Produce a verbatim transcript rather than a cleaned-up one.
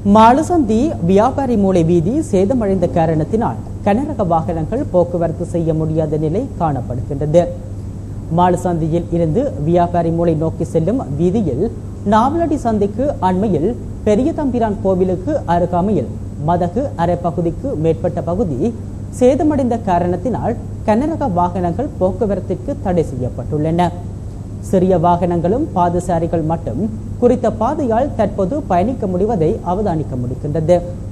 மாலுசந்தி வியாபாரி மூலை வீதி சேதமடைந்த காரணத்தினால் கனரக வாகனங்கள் போக்குவரத்து செய்ய முடியாத நிலை காணப்படுகின்றது. மாலுசந்தியில் இருந்து வியாபாரி மூலை நோக்கி செல்லும் வீதியில் நாவலடி சந்திக்கு அண்மையில் பெரிய தம்பிரான் கோவிலுக்கு அருகாமையில் மதகு அரை பகுதிக்கு மேற்பட்ட பகுதி சேதமடைந்த காரணத்தினால் கனரக வாகனங்கள் போக்குவரத்திற்கு தடை செய்யப்பட்டுள்ளன. சிறிய வாகனங்களும் பாதசாரிகள் மட்டும் குறித்த பாதையால் தற்போது பயணிக்க முடிவதை அவதானிக்க முடிகின்றது.